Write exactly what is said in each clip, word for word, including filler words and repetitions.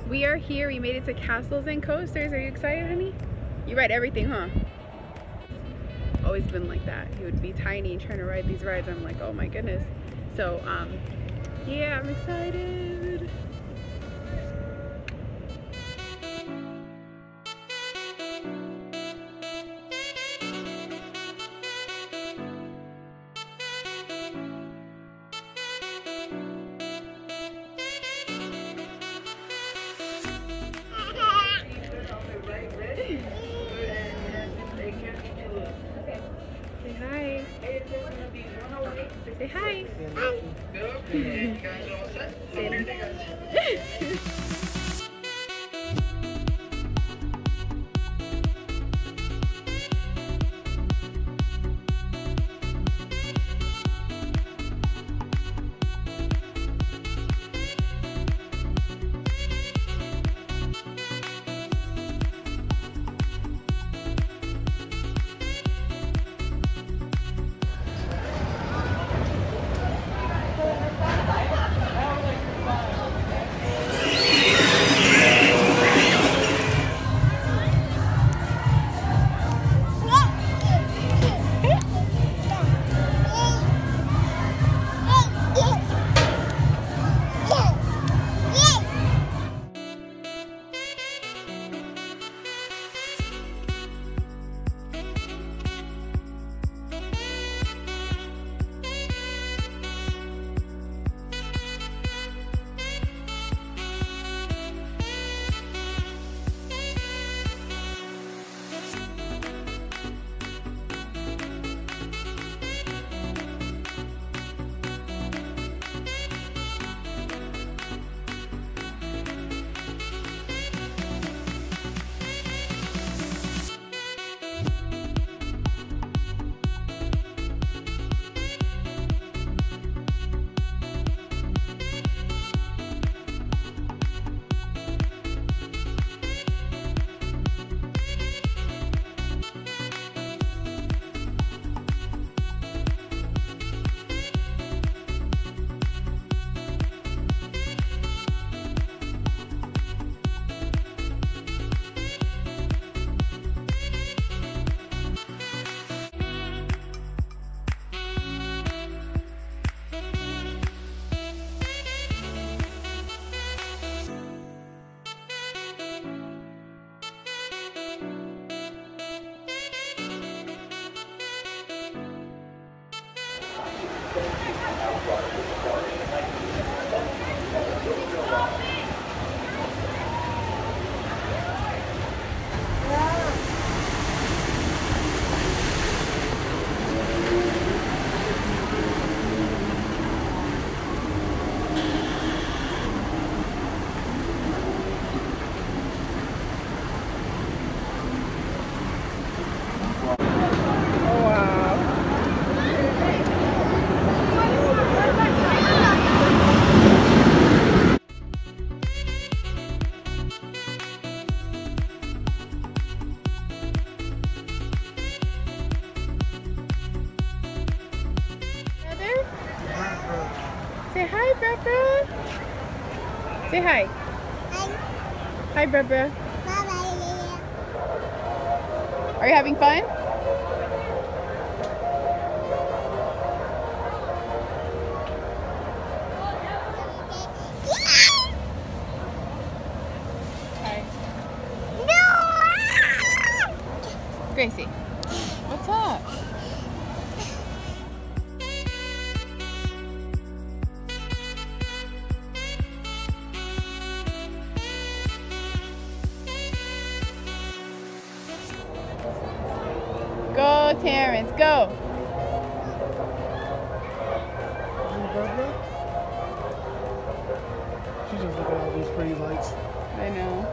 We are here. We made it to Castles and Coasters. Are you excited, honey? You ride everything, huh? Always been like that. He would be tiny trying to ride these rides. I'm like, oh my goodness. So, um, yeah, I'm excited. Say hi. Say hi. Say hi, Britt. Say hi. Hi. Hi, Britt. Bye bye. Are you having fun? Hi. No. Gracie, what's up? Go, Terrance, go! She's just looking at all these pretty lights. I know.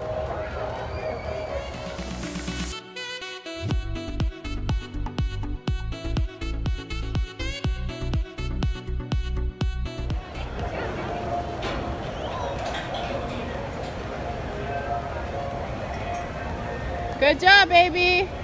Good job, baby!